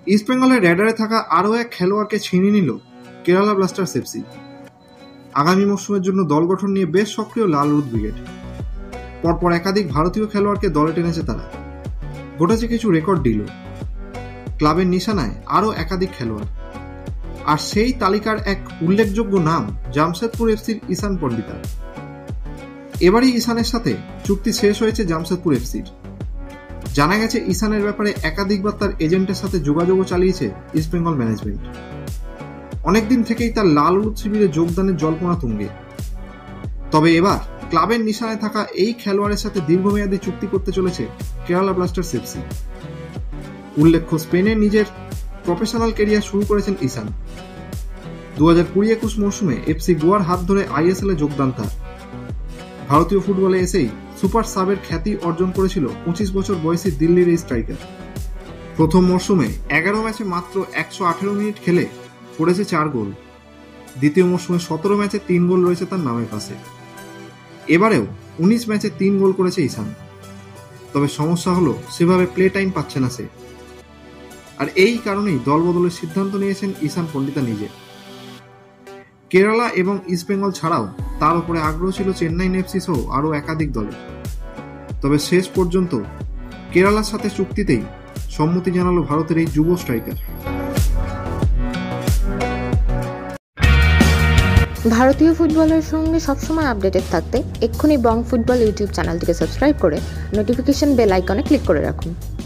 ইস্টবেঙ্গলের র্যাডারে থাকা আরও এক খেলোয়াড়কে ছিনিয়ে নিল কেরালা ব্লাস্টার্স এফসি। আগামী মৌসুমের জন্য দল গঠন নিয়ে বেশ সক্রিয় লাল হলুদ ব্রিগেড। পরপর একাধিক ভারতীয় খেলোয়াড়কে দলে টেনেছে তারা। ঘটেছে কিছু রেকর্ড ডিলও। ক্লাবের নিশানায় আরও একাধিক খেলোয়াড়। আর সেই তালিকার এক উল্লেখযোগ্য নাম জামশেদপুর এফসির ঈশান পণ্ডিতা। এবারই ঈশানের সাথে চুক্তি শেষ হয়েছে জামশেদপুর এফসির। জানা গেছে ঈশানের ব্যাপারে একাধিকবার তার এজেন্টের সাথে যোগাযোগও চালিয়েছে ইস্টবেঙ্গল ম্যানেজমেন্ট। অনেকদিন থেকেই তার লাল হলুদ শিবিরে যোগদানের জল্পনা তুঙ্গে। তবে এবার ক্লাবের নিশানায় থাকা এই খেলোয়াড়ের সাথে দীর্ঘমেয়াদী চুক্তি করতে চলেছে কেরালা ব্লাস্টার্স এফসি। উল্লেখ্য, স্পেনে নিজের প্রফেশনাল ক্যারিয়ার শুরু করেছেন ঈশান। 2020-21 মৌসুমে এফসি গোয়ার হাত ধরে আইএসএল এ যোগদান তার। ভারতীয় ফুটবলে এসেই সুপার সাবের খ্যাতি অর্জন করেছিল 25 বছর বয়সী দিল্লির এই স্ট্রাইকার। প্রথম মরশুমে 11 ম্যাচে মাত্র 118 মিনিট খেলে করেছে 4 গোল। দ্বিতীয় মরশুমে 17 ম্যাচে 3 গোল রয়েছে তার নামের পাশে। এবারেও 19 ম্যাচে 3 গোল করেছে ঈশান। তবে সমস্যা হলো সেভাবে প্লে টাইম পাচ্ছে না সে। আর এই কারণেই দল বদলের সিদ্ধান্ত নিয়েছেন ঈশান পণ্ডিতা নিজে। কেরালা এবং ইস্টবেঙ্গল ছাড়াও তার উপরে আগ্রহ ছিল চেন্নাই এফসি সহ আরও একাধিক দলের। তবে শেষ পর্যন্ত কেরালার সাথে চুক্তিতেই সম্মতি জানালো ভারতের এই যুব স্ট্রাইকার। ভারতীয় ফুটবলের সঙ্গে সবসময় আপডেটেড থাকতে এক্ষুনি বং ফুটবল ইউটিউব চ্যানেলটিকে সাবস্ক্রাইব করে নোটিফিকেশন বেল আইকনে ক্লিক করে রাখুন।